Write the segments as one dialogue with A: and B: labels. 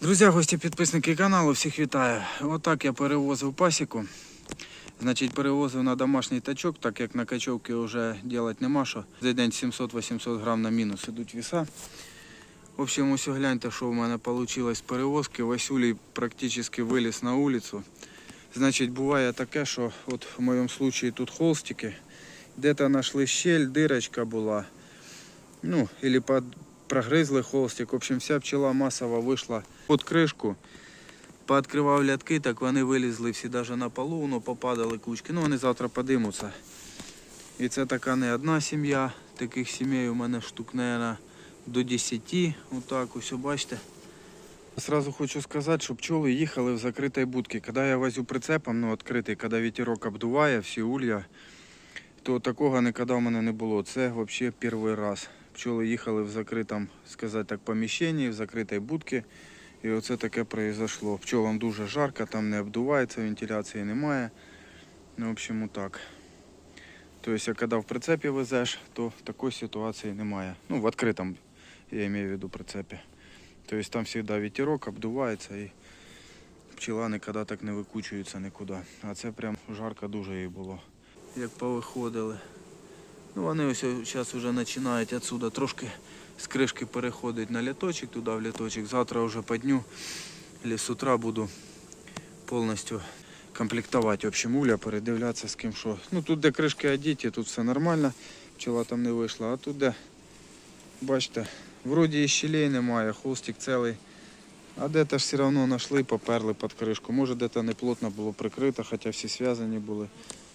A: Друзі, гості, підписники каналу, всіх вітаю. Отак я перевозив пасіку. Значить, перевозив на домашній тачок, так як на качовці вже робити нема що. За день 700-800 грам на мінус ідуть віса. В общем, ось гляньте, що в мене вийшло з перевозки. Васюлій практично виліз на вулицю. Значить, буває таке, що от в моєму випадку тут холстики. Де-то знайшли щель, дирочка була. Ну, або прогрызли холстик. В общем, вся пчела масово вийшла під кришку. Пооткривав лятки, так вони вилізли всі навіть на полу, но попадали кучки. Ну, вони завтра подимуться. І це така не одна сім'я. Таких сімей у мене штук, мабуть, до 10. Отак, ось, бачите. Сразу хочу сказати, що пчоли їхали в закритій будці. Коли я возю прицепом, ну, відкритий, коли вітерок обдуває всі улья, то такого ніколи в мене не було. Це взагалі перший раз. Пчоли їхали в закритому, сказати так, поміщенні, в закритій будці. І оце таке произошло. Пчолам дуже жарко, там не обдувається, вентиляції немає. Ну, в общем, отак. Тобто, коли в прицепі везеш, то такої ситуації немає. Ну, в відкритому, я маю в виду, прицепі. Тобто, там завжди вітерок, обдувається і пчела ніколи так не викучується нікуди. А це прям жарко дуже їй було. Як повиходили. Ну, вони ось зараз вже починають відсюди трошки з кришки переходить на літочок, туди в літочок. Завтра вже по дню, або з утра буду повністю комплектувати. В общем, уля, передивлятися з ким що. Ну, тут де кришки одіті, тут все нормально, пчела там не вийшла. А тут де, бачите, вроді і щелей немає, холстик цілий. А де-то ж все одно знайшли, поперли під кришку. Може, де-то не плотно було прикрито, хоча всі зв'язані були.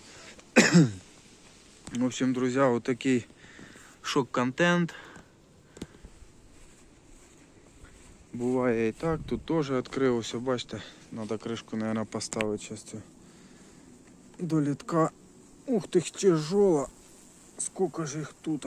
A: В общем, друзі, вот такий шок-контент. Буває і так, тут теж відкрився, бачите, треба кришку, мабуть, поставити зараз цю до літка. Ух ти, тяжела, скільки ж їх тут.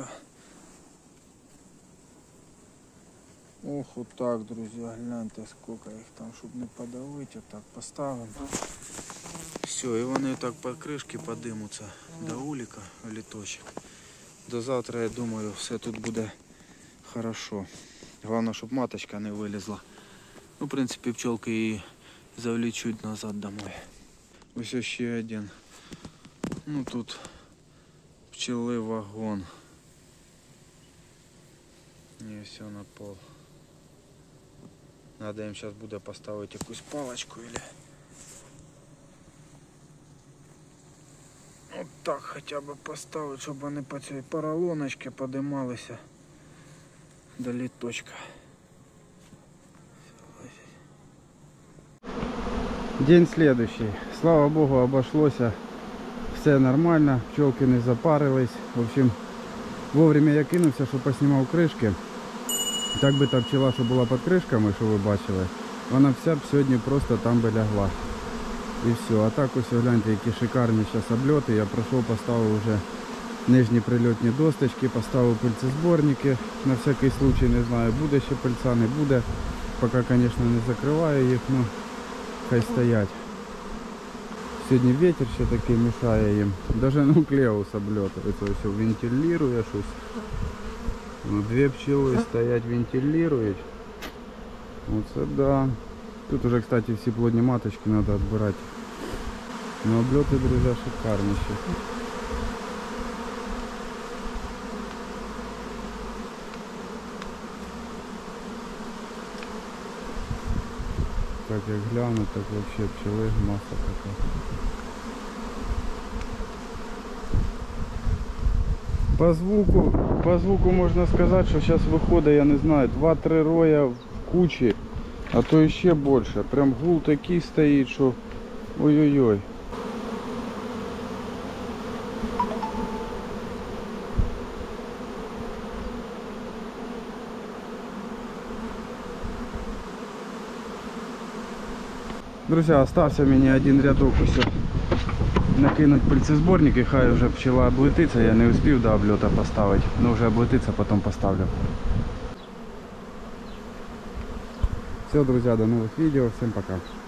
A: Ох, отак, друзі, гляньте, скільки їх там, щоб не подавити, отак поставимо. Все, і вони так по кришці подимуться до уліка, в літочок. До завтра, я думаю, все тут буде хорошо. Головне, щоб маточка не вилізла. Ну, в принципі, пчелки її завлічуть назад домой. Ось ще один. Ну, тут пчели вагон. І все на пол. Надо їм зараз буде поставити якусь палочку или... От так хоча б поставити, щоб вони по цій поролоночці подималися до літочка. День следующий. Слава Богу, обошлося. Все нормально, пчелки не запарились. В общем, вовремя я кинувся, що поснімав кришки. Так би та пчела, що була під кришками, що ви бачили, вона вся б сьогодні просто там би лягла. І все. А так ось гляньте, які шикарні зараз обльоти. Я пройшов, поставив вже нижні прильотні досточки, поставив пильцезборники. На всякий случай, не знаю, буде ще пильця, не буде. Поки, звісно, не закриваю їх, ну хай стоять. Сьогодні вітер ще такий мішає їм. Навіть нуклеус обльотується, ось вентилює щось. Ну, дві пчели стоять, вентилюють. Оце да. Тут уже, кстати, всі плодні маточки треба відбирати. Но облеты, друзья, шикарнейшие. Так як гляну, так вообще пчели масса така. По звуку можна сказати, що зараз виходить, я не знаю, 2-3 роя в кучі, а то ще більше. Прям гул такий стоїть, що ой-ой-ой. Друзі, остався мені один рядок ось накинуть пильцезборник, і хай вже пчела облетиться. Я не успів до облета поставити, но вже облетиться, потім поставлю. Все, друзі, до нових відео, всім пока.